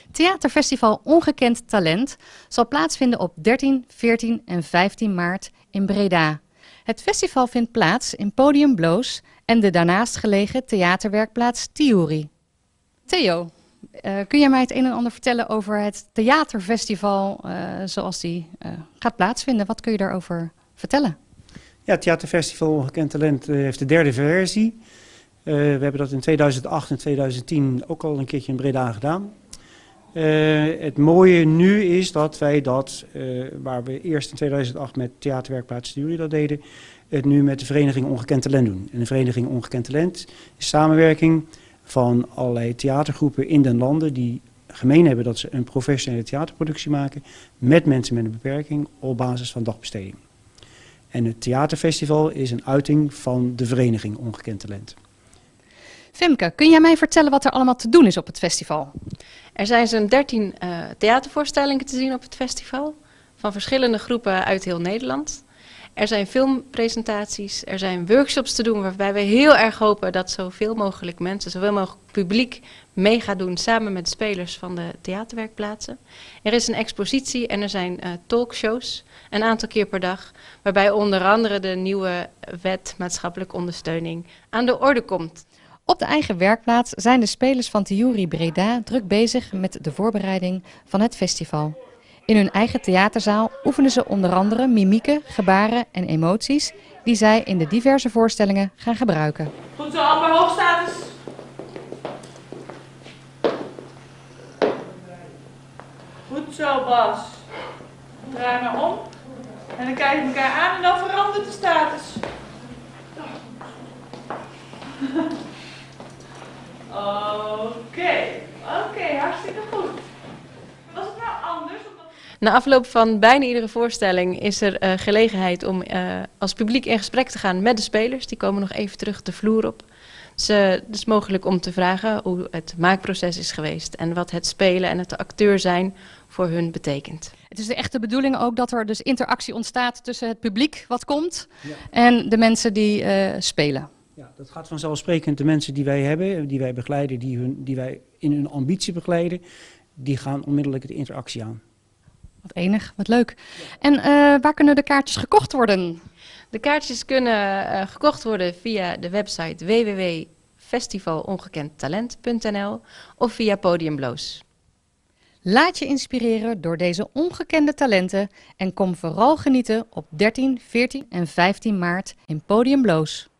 Theaterfestival Ongekend Talent zal plaatsvinden op 13, 14 en 15 maart in Breda. Het festival vindt plaats in Podium Bloos en de daarnaast gelegen theaterwerkplaats Tiuri. Theo, kun jij mij het een en ander vertellen over het theaterfestival zoals die gaat plaatsvinden? Wat kun je daarover vertellen? Ja, het Theaterfestival Ongekend Talent heeft de derde versie. We hebben dat in 2008 en 2010 ook al een keertje in Breda gedaan. Het mooie nu is dat wij dat, waar we eerst in 2008 met theaterwerkplaats Tiuri dat deden, het nu met de Vereniging Ongekend Talent doen. En de Vereniging Ongekend Talent is samenwerking van allerlei theatergroepen in den landen die gemeen hebben dat ze een professionele theaterproductie maken met mensen met een beperking op basis van dagbesteding. En het theaterfestival is een uiting van de Vereniging Ongekend Talent. Femke, kun jij mij vertellen wat er allemaal te doen is op het festival? Er zijn zo'n 13 theatervoorstellingen te zien op het festival, van verschillende groepen uit heel Nederland. Er zijn filmpresentaties, er zijn workshops te doen waarbij we heel erg hopen dat zoveel mogelijk mensen, zoveel mogelijk publiek mee gaat doen samen met de spelers van de theaterwerkplaatsen. Er is een expositie en er zijn talkshows, een aantal keer per dag, waarbij onder andere de nieuwe wet maatschappelijke ondersteuning aan de orde komt. Op de eigen werkplaats zijn de spelers van Tiuri Breda druk bezig met de voorbereiding van het festival. In hun eigen theaterzaal oefenen ze onder andere mimieken, gebaren en emoties die zij in de diverse voorstellingen gaan gebruiken. Goed zo, Amber, hoog status. Goed zo, Bas. Draai maar om. En dan kijk je elkaar aan en dan verandert de status. Oké, hartstikke goed. Was het nou anders? Na afloop van bijna iedere voorstelling is er gelegenheid om als publiek in gesprek te gaan met de spelers. Die komen nog even terug de vloer op. Dus het is mogelijk om te vragen hoe het maakproces is geweest en wat het spelen en het acteur zijn voor hun betekent. Het is de echte bedoeling ook dat er dus interactie ontstaat tussen het publiek wat komt en de mensen die spelen. Ja, dat gaat vanzelfsprekend. De mensen die wij hebben, die wij begeleiden, die wij in hun ambitie begeleiden, die gaan onmiddellijk de interactie aan. Wat enig, wat leuk. En waar kunnen de kaartjes gekocht worden? De kaartjes kunnen gekocht worden via de website www.festivalongekendtalent.nl of via Podium Bloos. Laat je inspireren door deze ongekende talenten en kom vooral genieten op 13, 14 en 15 maart in Podium Bloos.